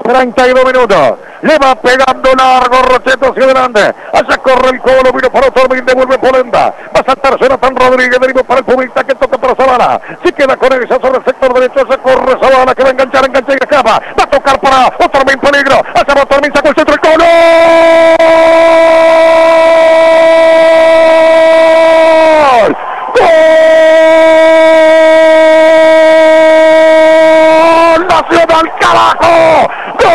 32 minutos. Le va pegando largo Rocheto hacia adelante. Allá corre el Colo, vino para Otormin, devuelve Polenta. Va a saltar Jonathan Rodríguez, derivó para el Pumita que toca para Zavala. Si queda con ella sobre el sector derecho, se corre Zavala que va a enganchar, engancha y escapa. Va a tocar para Otormin, peligro. Allá va Otormin, sacó el centro, el Colo. ¡Gol! Nacional, carajo. ¡Gol!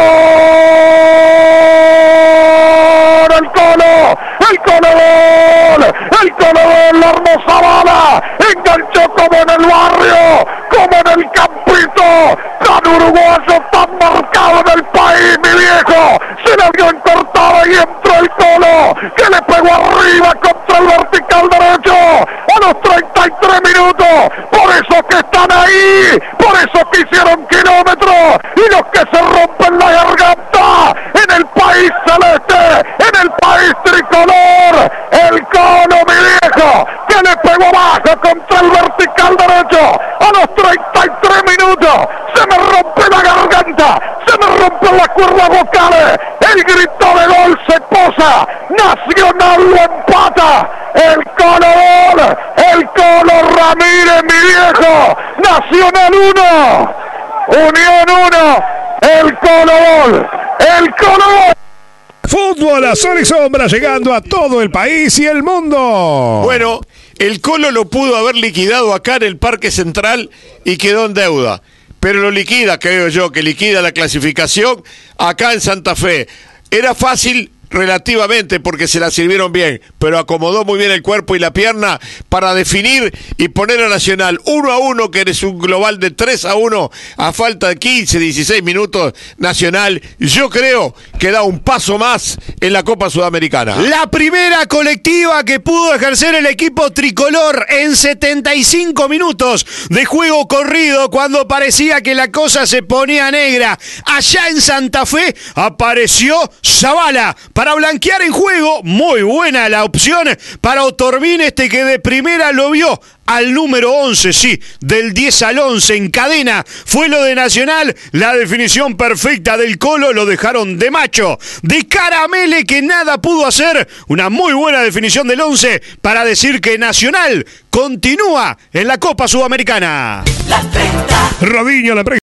El Colo, el Colo gol, el Colo gol, la hermosa bala, enganchó como en el barrio, como en el campito, tan uruguayo, tan marcado en el país, mi viejo, se la vio encortada y entró el Colo, que le pegó arriba contra el vertical derecho, a los 33 minutos, por eso que están ahí, por eso que hicieron kilómetros, y los que se rompen la garganta, en el país celeste, en el país tricolor, el Colo, mi viejo, que le pegó abajo contra el vertical derecho, a los 33 minutos, se me rompe la garganta, se me rompen las cuerdas vocales, el grito de gol se posa, Nacional lo empata, el Colo gol, el Colo Ramírez, mi viejo, Nacional 1, Unión 1, el Colo gol, el Colo gol. Fútbol a sol y sombra llegando a todo el país y el mundo. Bueno, el Colo lo pudo haber liquidado acá en el Parque Central y quedó en deuda. Pero lo liquida, creo yo, que liquida la clasificación acá en Santa Fe. Era fácil relativamente porque se la sirvieron bien, pero acomodó muy bien el cuerpo y la pierna para definir y poner a Nacional 1-1, que es un global de 3-1 a falta de 15, 16 minutos. Nacional, yo creo que da un paso más en la Copa Sudamericana. La primera colectiva que pudo ejercer el equipo tricolor en 75 minutos de juego corrido, cuando parecía que la cosa se ponía negra. Allá en Santa Fe apareció Zavala para blanquear en juego. Muy buena la opción para Otormin, que de primera lo vio al número 11, sí, del 10 al 11 en cadena. Fue lo de Nacional, la definición perfecta del Colo, lo dejaron de macho, de caramele, que nada pudo hacer. Una muy buena definición del 11 para decir que Nacional continúa en la Copa Sudamericana. Robinho, la